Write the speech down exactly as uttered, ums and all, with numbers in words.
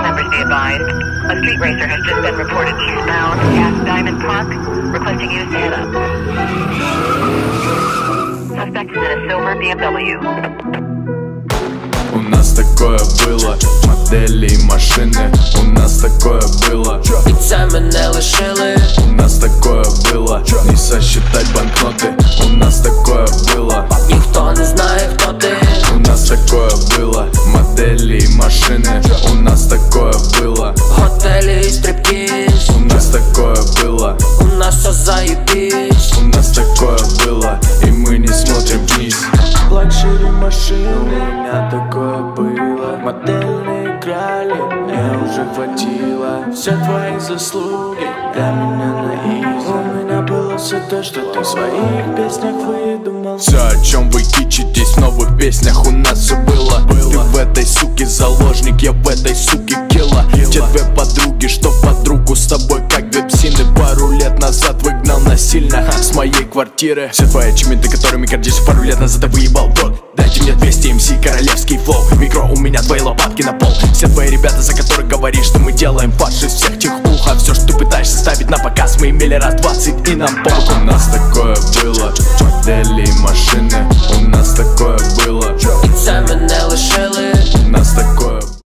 members be advised. A street racer has just been reported eastbound past Diamond Park, requesting you to head up. Suspect is in a silver B M W. У нас такое было, модели и машины. У нас такое было, і це мене лишили. у нас такое было, не сосчитать банкноты. У нас такое было, Ніхто не знає, хто ти. у нас такое было, модели и машины. У нас такое было, Готелі і стриптіз. у нас такое было, У нас все заебись. у нас такое было, и мы не смотрим вниз. Лакшери машины, у меня такое было. Модельные играли, мне уже хватило. Все твои заслуги для меня на изи. У меня было все то, что ты в своих песнях выдумал. Все, о чем вы кичитесь в новых песнях, у нас все было. Ты в этой суке заложник, я в этой суке килла. Те две подруги, что подругу с тобой как две псины. Пару лет назад выгнал насильно с моей квартиры. Все твои ачивменты, которыми гордишься, пару лет назад я выебал в рот. Дайте мне двести эм си, королевский флоу. Микро, у меня твои лопатки на пол. Все твои ребята, за которых говоришь, что мы делаем фарш из всех тех ух. А все, что ты пытаешься ставить на показ, мы имели раз двадцать и нам похуй. У нас такое было, модели и машины. У нас такое было, І це мене лишили. у нас такое